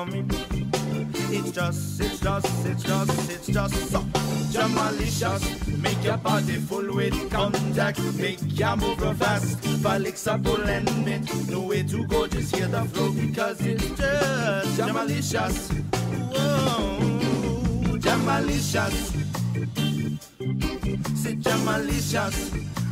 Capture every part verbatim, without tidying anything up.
coming. It's just, it's just, it's just, it's just so Jamalicious. Make your body full with contact. Make your move real fast, flexible and mint. No way to go, just hear the flow because it's just Jamalicious. Whoa, Jamalicious. C'est Jamalicious.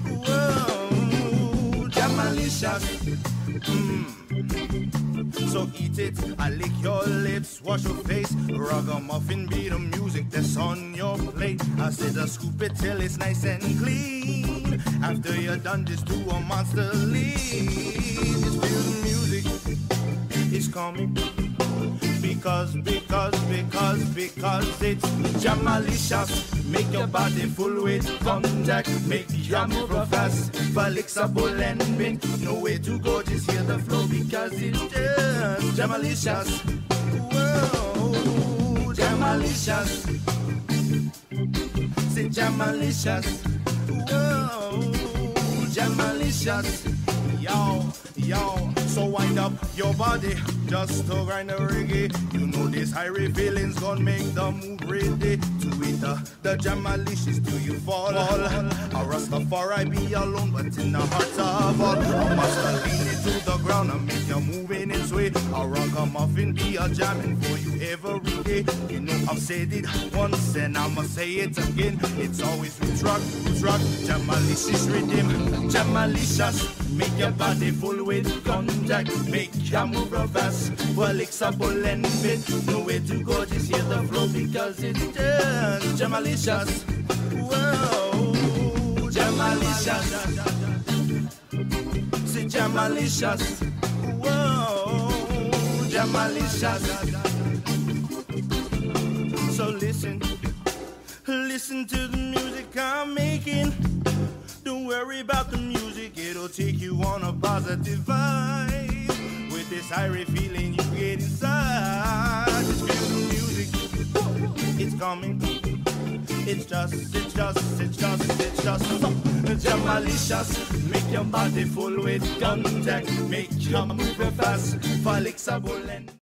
Whoa, Jamalicious. Mm. So eat it, I lick your lips, wash your face. Ragamuffin be the music that's on your plate. I said to scoop it till it's nice and clean. After you're done, just do a monster lean. Just feel the music, it's coming. Because, because, because, because it's Jamalicious. Make your body full with contact. Make your move real fast, flexible and bent. No way to go, just hear the flow because it's just Jamalicious. Whoa, Jamalicious. C'est Jamalicious. Whoa, Jamalicious. Yo, yo, so wind up your body just to grind the reggae. You know this high feelings gonna make the move ready to it. Uh, the Jamalicious till you fall. A Rastafari be alone, but in the heart of all, I must lean it to the ground and make you move in its way. A ragamuffin be a jamming for you every day. You know I've said it once and I'ma say it again. It's always roots rock, roots rock, Jamalicious rhythm, Jamalicious. Make your body full with contact. Make your move real fast, flexible and fit. No way to go, just hear the flow because it's just Jamalicious. Whoa, Jamalicious. C'est Jamalicious. Whoa, Jamalicious. So listen, listen to the music I'm making. Don't worry about the music, it'll take you on a positive vibe. With this irie feeling you get inside. Just feel the music, it's coming. It's just, it's just, it's just, it's just Jamalicious. Make your body full with contact. Make your move fast, flexible and